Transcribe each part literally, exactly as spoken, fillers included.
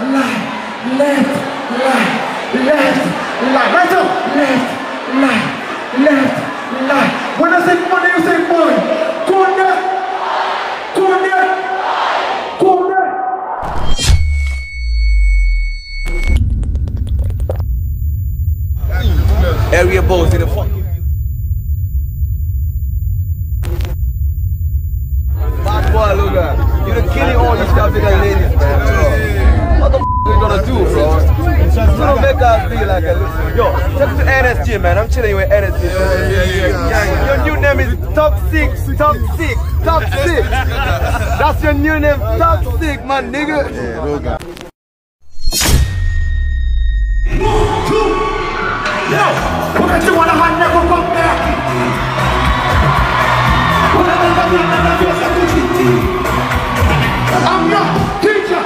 right, left, right, left, right. Right up, left, right, left, right. When I say money, you say boy. Corner, corner, corner. Area boys in the fucking. Bad boy, look at you done killing all these South African ladies, man. What the f you gonna do, bro? You don't make us feel like a yo. Check to N S G, man. I'm chilling with N S G. Yeah, yeah, yeah. Your new name is Toxic, Toxic, Toxic. That's your new name, Toxic, my nigga. Yeah, look at. Yo, wakati wanahanya kukombea I'm your teacher.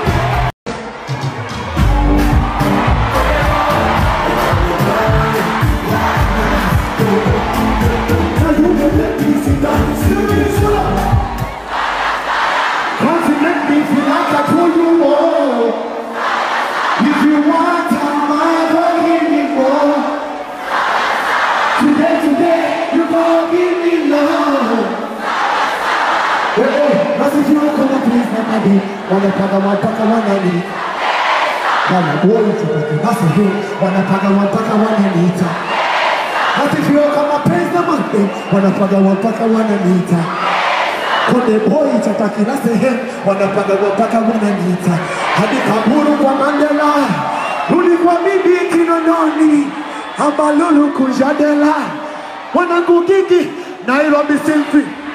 Continent me feel like I told you more. If you want, I'm not give me more. Today, today, you gon' give me love. Hey, hey, that's if you don't come up, please, my body. Wanna paga, wanna paga, wanna need. Wanna boy, it's a fucking, that's a hit. Wanna paga, wanna paga, wanna need. That's if you don't come up, praise the mountain. Wanna paga, wanna paga, wanna need. Konde boy, it's a fucking, that's a hit. Wanna paga, wanna paga, wanna need. Hadi kaburu kwa Mandela. Rudi kwa bibi kinononi. Abalulu kujadela. Wanangu gigi Nairobi Symphony.